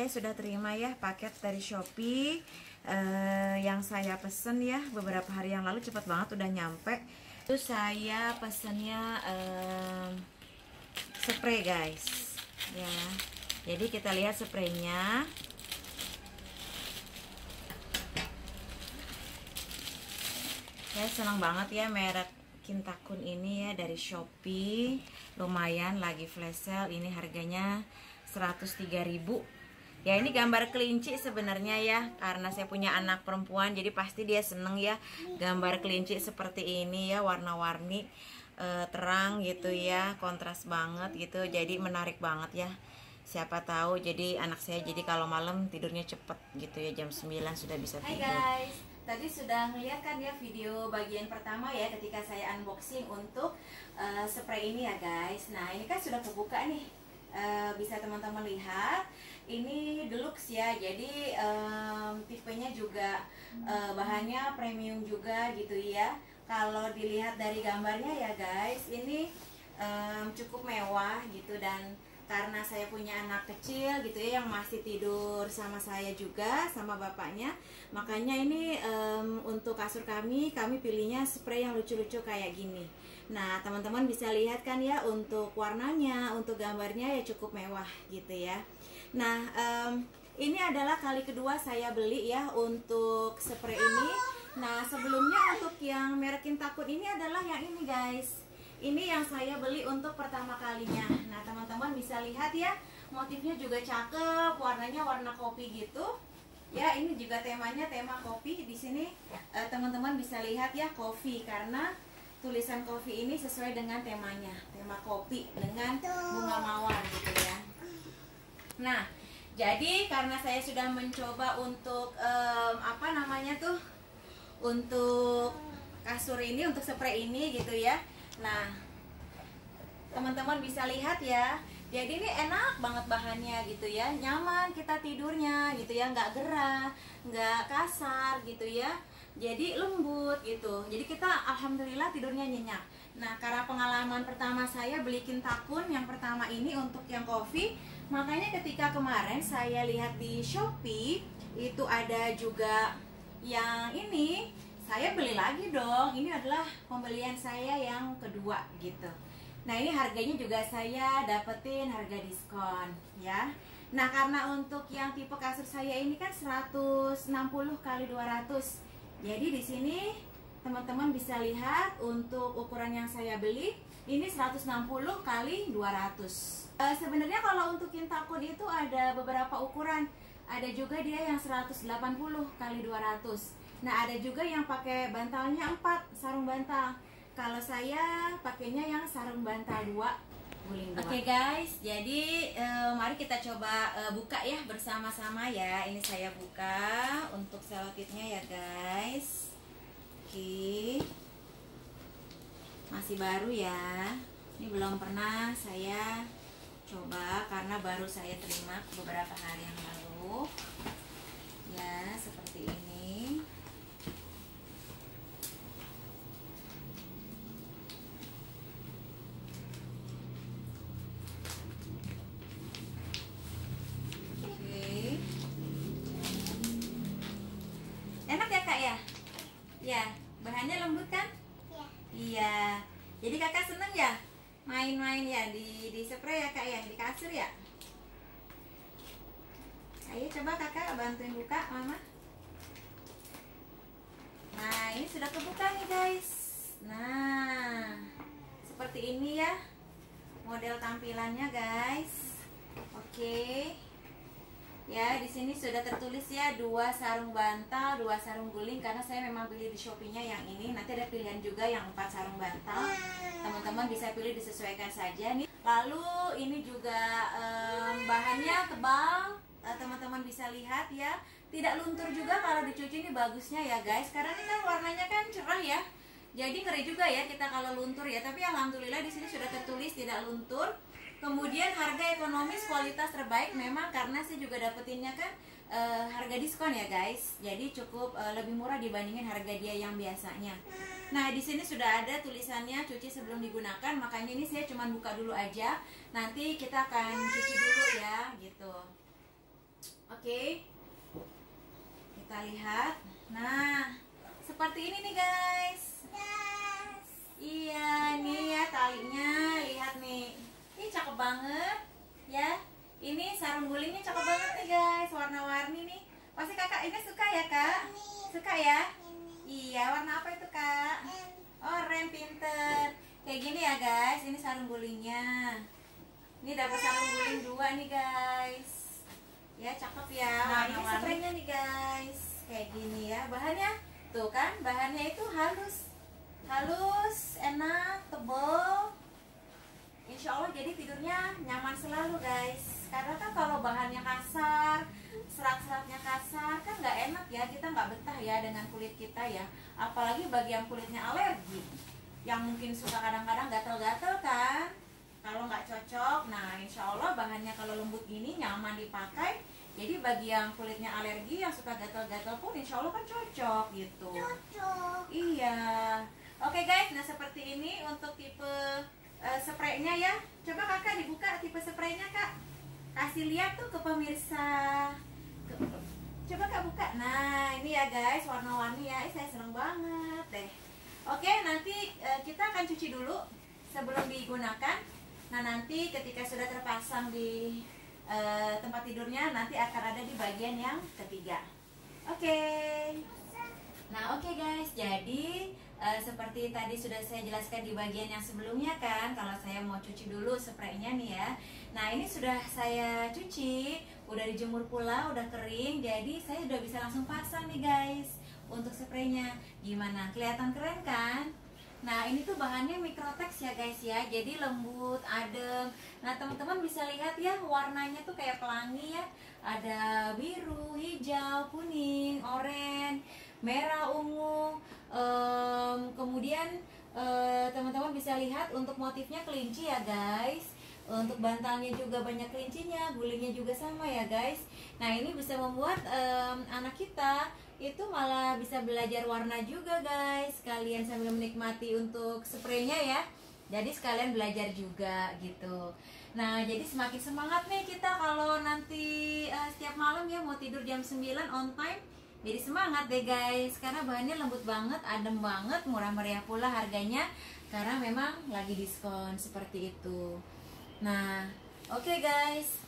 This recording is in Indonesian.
saya sudah terima ya paket dari Shopee yang saya pesen ya beberapa hari yang lalu, cepat banget udah nyampe. Itu saya pesennya spray guys ya. Jadi kita lihat spraynya. Saya senang banget ya merek Kintakun ini ya, dari Shopee. Lumayan lagi flash sale, ini harganya 103.000. Ya ini gambar kelinci sebenarnya ya, karena saya punya anak perempuan jadi pasti dia seneng ya gambar kelinci seperti ini ya, warna-warni terang gitu ya, kontras banget gitu, jadi menarik banget ya. Siapa tahu jadi anak saya jadi kalau malam tidurnya cepet gitu ya, jam 9 sudah bisa tidur. Hai guys, tadi sudah ngeliat kan ya video bagian pertama ya ketika saya unboxing untuk spray ini ya guys. Nah ini kan sudah kebuka nih, bisa teman-teman lihat ini deluxe ya, jadi tipenya juga bahannya premium juga gitu ya. Kalau dilihat dari gambarnya ya guys, ini cukup mewah gitu, dan karena saya punya anak kecil gitu ya yang masih tidur sama saya juga sama bapaknya, makanya ini untuk kasur kami pilihnya spray yang lucu-lucu kayak gini. Nah teman-teman bisa lihat kan ya, untuk warnanya, untuk gambarnya ya cukup mewah gitu ya. Nah ini adalah kali kedua saya beli ya untuk spray ini. Nah sebelumnya untuk yang merek Kintakun ini adalah yang ini guys. Ini yang saya beli untuk pertama kalinya. Nah teman-teman bisa lihat ya, motifnya juga cakep, warnanya warna kopi gitu. Ya ini juga temanya tema kopi. Di sini teman-teman bisa lihat ya, kopi, karena tulisan kopi ini sesuai dengan temanya, tema kopi dengan bunga mawar gitu ya. Nah jadi karena saya sudah mencoba untuk apa namanya tuh, untuk kasur ini, untuk spray ini gitu ya. Nah teman-teman bisa lihat ya, jadi ini enak banget bahannya gitu ya, nyaman kita tidurnya gitu ya, nggak gerah, nggak kasar gitu ya, jadi lembut gitu, jadi kita alhamdulillah tidurnya nyenyak. Nah karena pengalaman pertama saya beli Kintakun yang pertama ini untuk yang kopi, makanya ketika kemarin saya lihat di Shopee itu ada juga yang ini, saya beli lagi dong. Ini adalah pembelian saya yang kedua gitu. Nah ini harganya juga saya dapetin harga diskon ya. Nah karena untuk yang tipe kasur saya ini kan 160 kali 200. Jadi di sini teman-teman bisa lihat untuk ukuran yang saya beli ini 160 kali 200. Sebenarnya kalau untuk Kintakun itu ada beberapa ukuran. Ada juga dia yang 180 kali 200. Nah ada juga yang pakai bantalnya 4, sarung bantal. Kalau saya pakainya yang sarung bantal 2, guling 2. Oke guys, jadi mari kita coba buka ya bersama-sama ya. Ini saya buka untuk selotipnya ya guys. Oke, masih baru ya. Ini belum pernah saya coba karena baru saya terima beberapa hari yang lalu. Ya seperti ini. Enak ya kak ya? Ya, bahannya lembut kan? Iya. Iya. Jadi kakak seneng ya main-main ya di spray ya kak ya, di kasur ya? Ayo coba kakak bantuin buka mama. Nah ini sudah kebuka nih guys. Nah seperti ini ya model tampilannya guys. Oke. Ya, di sini sudah tertulis ya 2 sarung bantal, 2 sarung guling, karena saya memang beli di Shopee-nya yang ini. Nanti ada pilihan juga yang 4 sarung bantal. Teman-teman bisa pilih, disesuaikan saja nih. Lalu ini juga bahannya tebal. Teman-teman bisa lihat ya. Tidak luntur juga kalau dicuci, ini bagusnya ya guys. Karena ini kan warnanya kan cerah ya. Jadi ngeri juga ya kita kalau luntur ya. Tapi alhamdulillah di sini sudah tertulis tidak luntur. Kemudian harga ekonomis, kualitas terbaik, memang karena saya juga dapetinnya kan harga diskon ya guys. Jadi cukup lebih murah dibandingin harga dia yang biasanya. Nah di sini sudah ada tulisannya cuci sebelum digunakan, makanya ini saya cuma buka dulu aja. Nanti kita akan cuci dulu ya gitu. Oke, kita lihat. Nah, seperti ini nih guys. Iya, nih ya talinya. Lihat nih. Ini cakep banget ya. Ini sarung gulingnya cakep banget nih guys. Warna-warni nih. Pasti kakak ini suka ya kak? Suka ya? Iya, warna apa itu kak? Oranye, pinter. Kayak gini ya guys. Ini sarung gulingnya. Ini dapat sarung guling 2 nih guys. Ya cakep ya. Nah ini spraynya nih guys, kayak gini ya. Bahannya tuh kan, bahannya itu halus, enak, tebal. Insya Allah jadi tidurnya nyaman selalu guys. Karena kan kalau bahannya kasar, serat-seratnya kasar kan nggak enak ya. Kita nggak betah ya dengan kulit kita ya. Apalagi bagi yang kulitnya alergi, yang mungkin suka kadang-kadang gatel-gatel kan. Kalau nggak cocok, nah insya Allah bahannya kalau lembut gini nyaman dipakai. Jadi bagi yang kulitnya alergi, yang suka gatal-gatal pun insya Allah kan cocok gitu. Cocok. Iya. Oke guys, nah seperti ini untuk tipe spraynya ya. Coba kakak dibuka tipe spraynya kak. Kasih lihat tuh ke pemirsa. Coba kak buka. Nah ini ya guys, warna-warni ya. Saya seneng banget deh. Oke, nanti kita akan cuci dulu sebelum digunakan. Nah nanti ketika sudah terpasang di tempat tidurnya, nanti akan ada di bagian yang ketiga. Oke. Nah oke guys, jadi seperti tadi sudah saya jelaskan di bagian yang sebelumnya kan, kalau saya mau cuci dulu spraynya nih ya. Nah ini sudah saya cuci, udah dijemur pula, udah kering, jadi saya udah bisa langsung pasang nih guys untuk spraynya. Gimana? Kelihatan keren kan? Nah ini tuh bahannya Microtex ya guys ya, jadi lembut, adem. Nah teman-teman bisa lihat ya, warnanya tuh kayak pelangi ya. Ada biru, hijau, kuning, oranye, merah, ungu. Kemudian teman-teman bisa lihat untuk motifnya kelinci ya guys. Untuk bantalnya juga banyak kelincinya, gulingnya juga sama ya guys. Nah ini bisa membuat anak kita itu malah bisa belajar warna juga guys, kalian sambil menikmati untuk spraynya ya. Jadi sekalian belajar juga gitu. Nah jadi semakin semangat nih kita kalau nanti setiap malam ya mau tidur jam 9 on time. Jadi semangat deh guys, karena bahannya lembut banget, adem banget, murah meriah pula harganya, karena memang lagi diskon seperti itu. Nah oke guys,